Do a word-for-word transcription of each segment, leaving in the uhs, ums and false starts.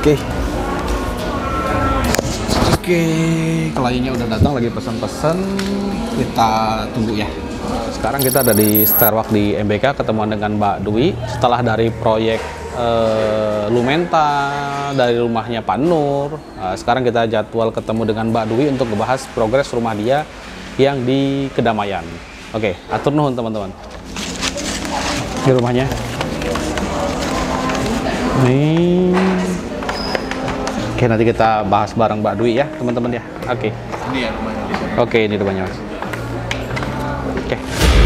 Oke. Oke, kliennya udah datang lagi pesan-pesan. Kita tunggu ya. Sekarang kita ada di Starwalk di M B K, ketemuan dengan Mbak Dwi setelah dari proyek uh, Lumenta, dari rumahnya Pak Nur. Uh, sekarang kita jadwal ketemu dengan Mbak Dwi untuk membahas progres rumah dia yang di Kedamaian. Oke, atur nuhun teman-teman. Di rumahnya. Nih. Oke, nanti kita bahas bareng Mbak Dwi ya, teman-teman ya. Oke. Ini ya rumahnya. Oke, ini rumahnya, Mas. Oke.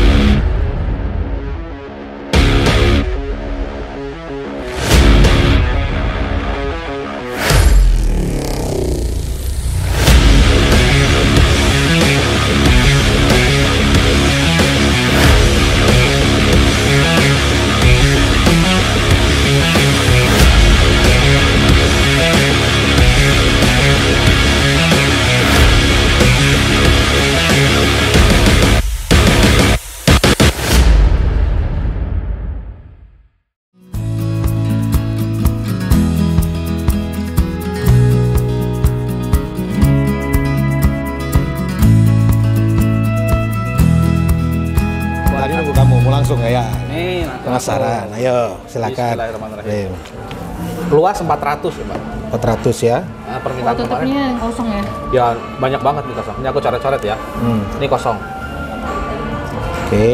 Langsung ya. Nih, penasaran. Ayo, silakan. Bismillahirrahmanirrahim. Luas empat ratus ya, Pak. empat ratus ya. Nah, permintaan oh, kemarin. yang kosong ya? Ya, banyak banget nih kosong. Ini aku coret-coret ya. Hmm. Ini kosong. Oke.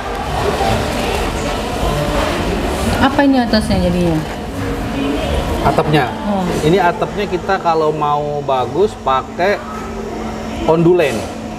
Apa ini atasnya jadinya? Atapnya. Oh. Ini atapnya kita kalau mau bagus pakai ondulen.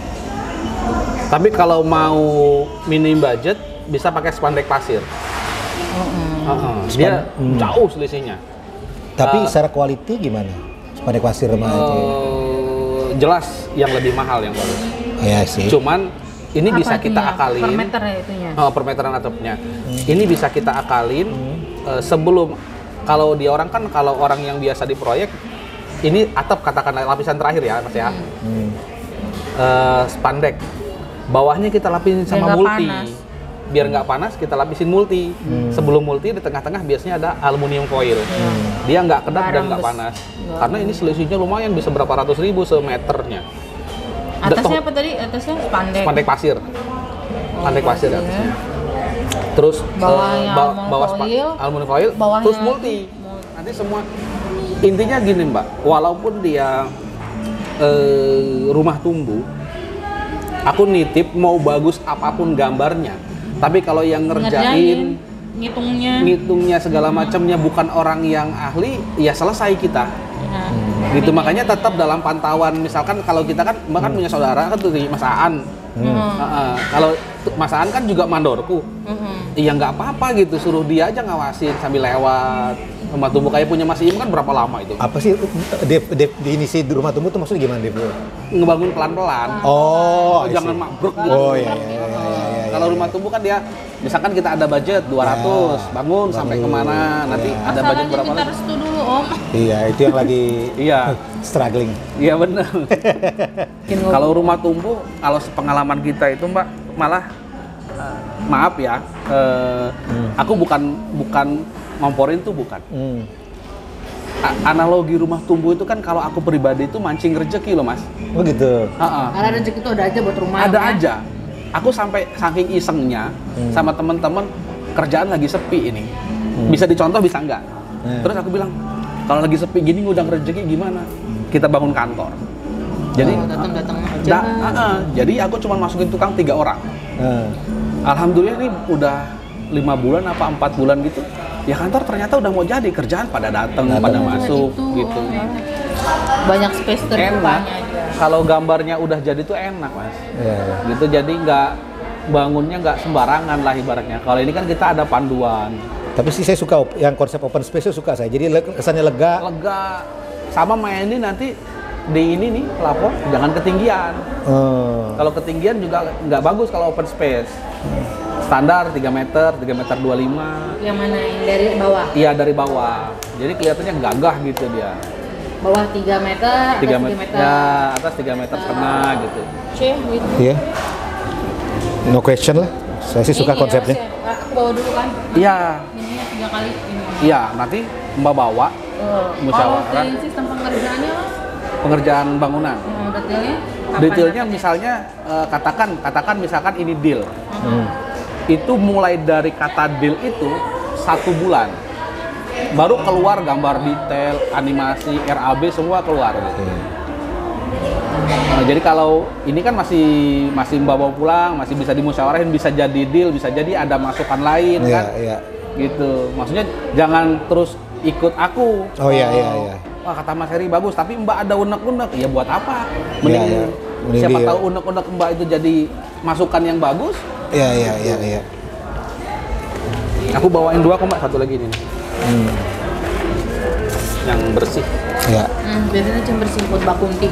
Tapi kalau mau minim budget bisa pakai spandek pasir. Oh, mm. Uh -uh. Dia hmm. jauh selisihnya. Tapi uh, secara quality gimana? Spandek pasir sama uh, itu. Jelas yang lebih mahal yang bagus. Iya sih. Cuman ini apa bisa kita itunya? akalin. Per meter ya itunya. Oh, per meteran atapnya. Hmm. Ini bisa kita akalin hmm. uh, sebelum, kalau di orang kan kalau orang yang biasa di proyek ini atap katakanlah lapisan terakhir ya Mas ya. Hmm. Uh, spandek. Bawahnya kita lapisin sama biar multi. Panas. Biar nggak panas kita lapisin multi. Hmm. Sebelum multi di tengah-tengah biasanya ada aluminium foil. Hmm. Dia nggak kedap dan nggak panas. Gak. Karena ini selisihnya lumayan, bisa berapa ratus ribu semeternya. Atasnya apa tadi? Atasnya spandek. Spandek pasir. Spandek pasir oh, atasnya. Terus bawahnya uh, ba bawah foil, aluminium foil, bawahnya terus multi. Nanti semua intinya gini Mbak, walaupun dia uh, rumah tumbuh, aku nitip mau bagus apapun gambarnya, tapi kalau yang ngerjain, ngerjain ngitungnya, ngitungnya segala macamnya bukan orang yang ahli, ya selesai kita. Ya. Hmm. Gitu makanya tetap dalam pantauan. Misalkan kalau kita kan, Mbak kan punya saudara kan tuh di Mas Aan. Hmm. Uh, uh, kalau Mas Aan kan juga mandorku. Iya hmm. nggak apa-apa gitu, suruh dia aja ngawasin sambil lewat. Rumah tumbuh kayak punya Mas Im kan berapa lama itu? Apa sih definisi di rumah tumbuh tuh maksudnya gimana, Dep? Ngebangun pelan-pelan. Oh, jangan mabruk gitu. Oh iya iya iya. iya, iya kalau rumah tumbuh kan dia, misalkan kita ada budget dua ratus, ya, bangun, bangun sampai kemana, nanti ya. Ada budget berapa lagi? Kita restu dulu Om. Iya, itu yang lagi iya struggling. Iya benar. Kalau rumah tumbuh, kalau pengalaman kita itu Mbak, malah uh, maaf ya, uh, hmm. aku bukan bukan ngomporin tuh bukan. Hmm. Analogi rumah tumbuh itu kan kalau aku pribadi itu mancing rezeki loh Mas. Oh gitu. Uh-uh. Karena rezeki itu ada aja buat rumah. Ada ya? aja. Aku sampai saking isengnya hmm. sama teman-teman, kerjaan lagi sepi ini. Hmm. Bisa dicontoh bisa enggak? Hmm. Terus aku bilang, kalau lagi sepi gini ngundang rezeki gimana? Kita bangun kantor. Jadi oh, datang-datang aja. Da, uh-uh. Jadi aku cuma masukin tukang tiga orang. Hmm. Alhamdulillah ini udah lima bulan apa empat bulan gitu. Ya kantor ternyata udah mau jadi, kerjaan pada datang, pada masuk itu, gitu. Oh, ya. Banyak space terbukanya aja. Kalau gambarnya udah jadi tuh enak Mas. Ya, ya. Gitu jadi nggak bangunnya nggak sembarangan lah ibaratnya. Kalau ini kan kita ada panduan. Tapi sih saya suka yang konsep open space suka saya. Jadi kesannya lega. Lega. Sama mainin nanti di ini nih pelapor jangan ketinggian. Hmm. Kalau ketinggian juga nggak bagus kalau open space. Hmm. Standar tiga meter, tiga meter dua puluh lima. Yang mana yang dari bawah? Iya, dari bawah. Jadi kelihatannya gagah gitu dia. Bawah tiga meter, tiga atas meter. tiga meter. Ya, atas tiga meter setengah gitu. C gitu. Iya. No question lah. Saya sih suka ini konsepnya. Ya, aku bawa dulu kan. Iya. Ini tiga kali ini. Iya, nanti Mbak bawa, Oh, musyawarah. Kalau dari sistem pengerjaannya, Pengerjaan bangunan. hmm, detailnya? kapan Detailnya datangnya? misalnya eh, katakan katakan misalkan ini deal. Hmm. Itu mulai dari kata deal itu satu bulan. Baru keluar gambar detail, animasi, R A B semua keluar gitu. Nah, jadi kalau ini kan masih masih bawa pulang, masih bisa dimusyawarahin, bisa jadi deal, bisa jadi ada masukan lain Iya, kan. iya. Gitu. Maksudnya jangan terus ikut aku. Oh iya, iya, iya. Wah, kata Mas Heri bagus, tapi Mbak ada unek-unek. Ya buat apa? Mending Iya, iya. Mending siapa di- tahu unek-unek Mbak itu jadi masukan yang bagus. Iya, iya, iya, iya. Aku bawain dua kok Mbak, satu lagi ini. Hmm. Yang bersih. Iya. Hmm, biasanya cuma bersimput bakunti.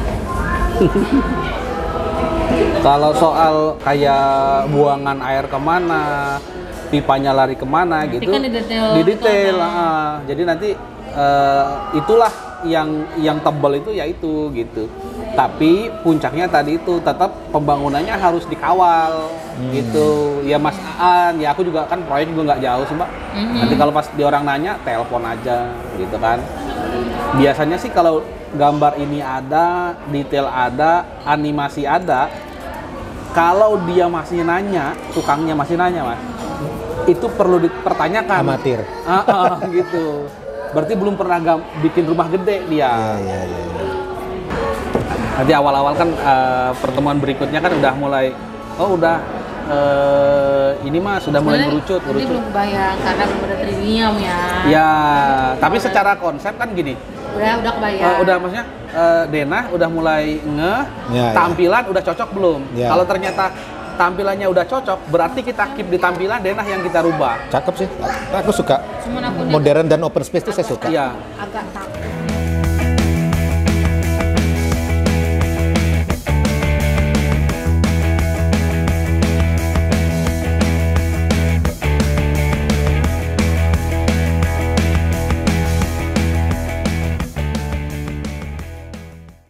Kalau soal kayak buangan air kemana, pipanya lari kemana Nanti gitu, kan di detail di itu detail. ada. ah. Jadi nanti eh, itulah yang yang tebal itu ya itu gitu. Tapi puncaknya tadi itu tetap pembangunannya harus dikawal gitu. Ya Mas Aan, ya aku juga kan proyek juga nggak jauh sih Mbak. Mhm. Nanti kalau pas di orang nanya, telepon aja gitu kan. Biasanya sih kalau gambar ini ada, detail ada, animasi ada, kalau dia masih nanya, tukangnya masih nanya Mas, itu perlu dipertanyakan. Amatir. Ah, ah, gitu. Berarti belum pernah gam- bikin rumah gede dia. Iya, iya, iya. iya. Nanti awal-awal kan eh, pertemuan berikutnya kan udah mulai, oh udah eh, ini mah sudah mulai Sebenarnya merucut, Ini merucut. belum kebayang karena belum ada premium ya. Ya, tapi secara konsep kan gini. Udah udah kebayang. Eh, udah maksudnya eh, Denah udah mulai nge Ya, ya. tampilan udah cocok belum? Ya. Kalau ternyata tampilannya udah cocok, berarti kita keep di tampilan Denah yang kita rubah. Cakep sih. Aku suka. Cuman aku nih Modern dan open space itu saya suka. Iya. agak takut.